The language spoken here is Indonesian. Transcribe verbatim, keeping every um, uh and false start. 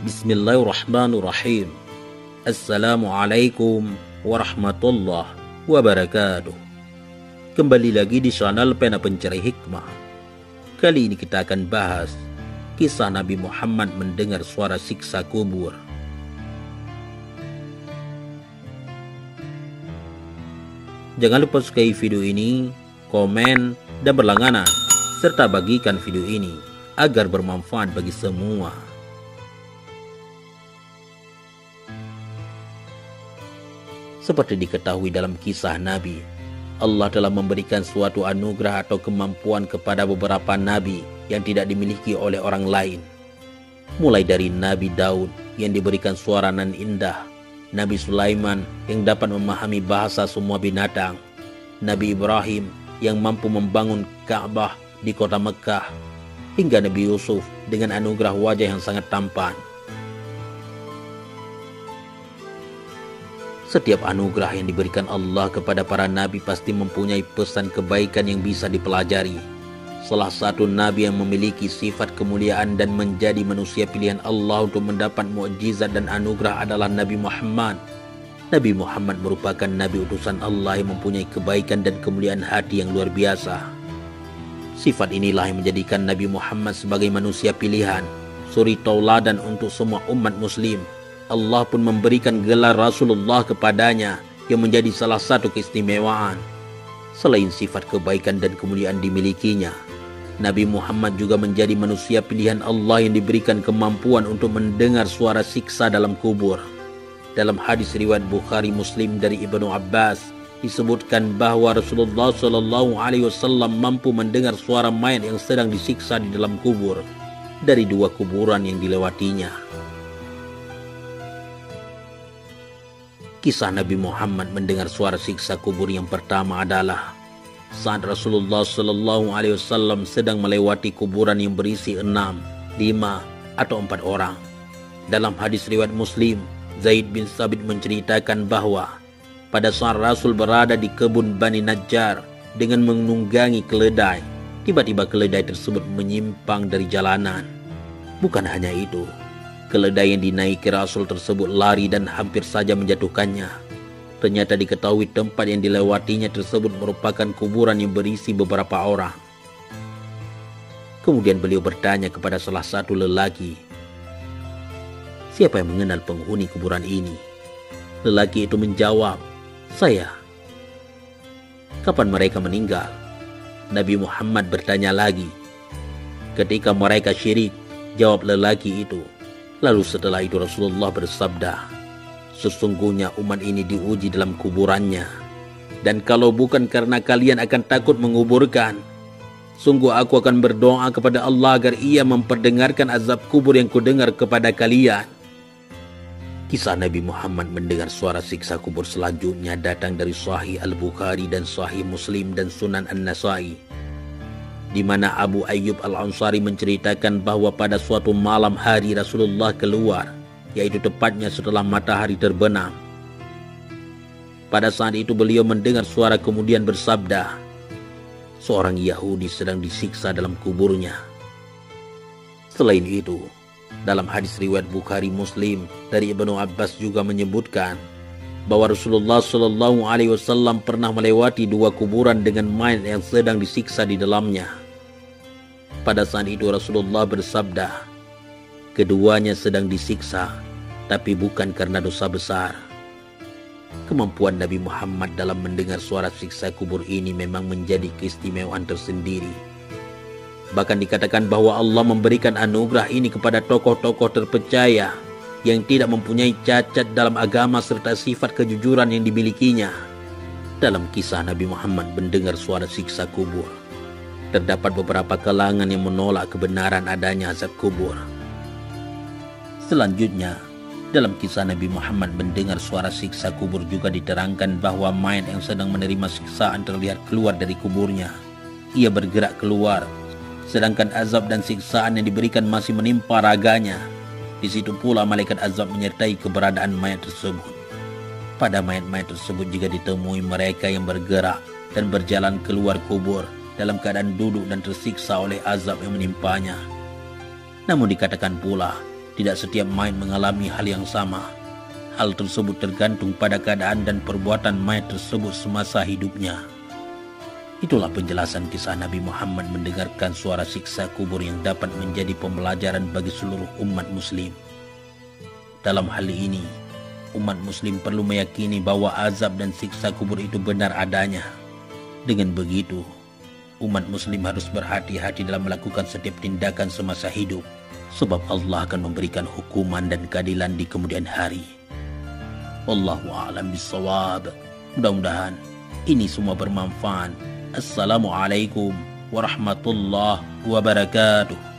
Bismillahirrahmanirrahim. Assalamualaikum warahmatullahi wabarakatuh. Kembali lagi di channel Pena Pencari Hikmah. Kali ini kita akan bahas kisah Nabi Muhammad mendengar suara siksa kubur. Jangan lupa sukai video ini, komen, dan berlangganan, serta bagikan video ini agar bermanfaat bagi semua. Seperti diketahui dalam kisah Nabi, Allah telah memberikan suatu anugerah atau kemampuan kepada beberapa Nabi yang tidak dimiliki oleh orang lain. Mulai dari Nabi Daud yang diberikan suara nan indah, Nabi Sulaiman yang dapat memahami bahasa semua binatang, Nabi Ibrahim yang mampu membangun Ka'bah di kota Mekah, hingga Nabi Yusuf dengan anugerah wajah yang sangat tampan. Setiap anugerah yang diberikan Allah kepada para nabi pasti mempunyai pesan kebaikan yang bisa dipelajari. Salah satu nabi yang memiliki sifat kemuliaan dan menjadi manusia pilihan Allah untuk mendapat mukjizat dan anugerah adalah Nabi Muhammad. Nabi Muhammad merupakan nabi utusan Allah yang mempunyai kebaikan dan kemuliaan hati yang luar biasa. Sifat inilah yang menjadikan Nabi Muhammad sebagai manusia pilihan, suri tauladan untuk semua umat muslim. Allah pun memberikan gelar Rasulullah kepadanya yang menjadi salah satu keistimewaan. Selain sifat kebaikan dan kemuliaan dimilikinya, Nabi Muhammad juga menjadi manusia pilihan Allah yang diberikan kemampuan untuk mendengar suara siksa dalam kubur. Dalam hadis riwayat Bukhari Muslim dari Ibnu Abbas disebutkan bahwa Rasulullah shallallahu alaihi wasallam mampu mendengar suara mayat yang sedang disiksa di dalam kubur dari dua kuburan yang dilewatinya. Kisah Nabi Muhammad mendengar suara siksa kubur yang pertama adalah saat Rasulullah shallallahu alaihi wasallam sedang melewati kuburan yang berisi enam, lima, atau empat orang. Dalam hadis riwayat Muslim, Zaid bin Sabit menceritakan bahwa pada saat Rasul berada di kebun Bani Najjar dengan menunggangi keledai, tiba-tiba keledai tersebut menyimpang dari jalanan. Bukan hanya itu, keledai yang dinaiki Rasul tersebut lari dan hampir saja menjatuhkannya. Ternyata diketahui tempat yang dilewatinya tersebut merupakan kuburan yang berisi beberapa orang. Kemudian beliau bertanya kepada salah satu lelaki, "Siapa yang mengenal penghuni kuburan ini?" Lelaki itu menjawab, "Saya." "Kapan mereka meninggal?" Nabi Muhammad bertanya lagi. "Ketika mereka syirik," jawab lelaki itu. Lalu setelah itu Rasulullah bersabda, "Sesungguhnya umat ini diuji dalam kuburannya. Dan kalau bukan karena kalian akan takut menguburkan, sungguh aku akan berdoa kepada Allah agar ia memperdengarkan azab kubur yang kudengar kepada kalian." Kisah Nabi Muhammad mendengar suara siksa kubur selanjutnya datang dari Sahih Al-Bukhari dan Sahih Muslim dan Sunan An-Nasai, di mana Abu Ayyub Al-Ansari menceritakan bahwa pada suatu malam hari Rasulullah keluar, yaitu tepatnya setelah matahari terbenam. Pada saat itu beliau mendengar suara kemudian bersabda, "Seorang Yahudi sedang disiksa dalam kuburnya." Selain itu, dalam hadis riwayat Bukhari Muslim dari Ibnu Abbas juga menyebutkan bahwa Rasulullah shallallahu alaihi wasallam pernah melewati dua kuburan dengan mayat yang sedang disiksa di dalamnya. Pada saat itu Rasulullah bersabda, "Keduanya sedang disiksa, tapi bukan karena dosa besar." Kemampuan Nabi Muhammad dalam mendengar suara siksa kubur ini memang menjadi keistimewaan tersendiri. Bahkan dikatakan bahwa Allah memberikan anugerah ini kepada tokoh-tokoh terpercaya yang tidak mempunyai cacat dalam agama serta sifat kejujuran yang dimilikinya. Dalam kisah Nabi Muhammad mendengar suara siksa kubur, terdapat beberapa kalangan yang menolak kebenaran adanya azab kubur. Selanjutnya, dalam kisah Nabi Muhammad mendengar suara siksa kubur juga diterangkan bahwa mayat yang sedang menerima siksaan terlihat keluar dari kuburnya. Ia bergerak keluar, sedangkan azab dan siksaan yang diberikan masih menimpa raganya. Di situ pula malaikat azab menyertai keberadaan mayat tersebut. Pada mayat-mayat tersebut juga ditemui mereka yang bergerak dan berjalan keluar kubur dalam keadaan duduk dan tersiksa oleh azab yang menimpanya. Namun dikatakan pula Tidak setiap mayat mengalami hal yang sama. Hal tersebut tergantung pada keadaan dan perbuatan mayat tersebut semasa hidupnya. Itulah penjelasan kisah Nabi Muhammad mendengarkan suara siksa kubur yang dapat menjadi pembelajaran bagi seluruh umat muslim. Dalam hal ini, umat muslim perlu meyakini bahwa azab dan siksa kubur itu benar adanya. Dengan begitu, umat muslim harus berhati-hati dalam melakukan setiap tindakan semasa hidup, sebab Allah akan memberikan hukuman dan keadilan di kemudian hari. Wallahu a'lam bishawab. Mudah-mudahan ini semua bermanfaat. Assalamualaikum warahmatullahi wabarakatuh.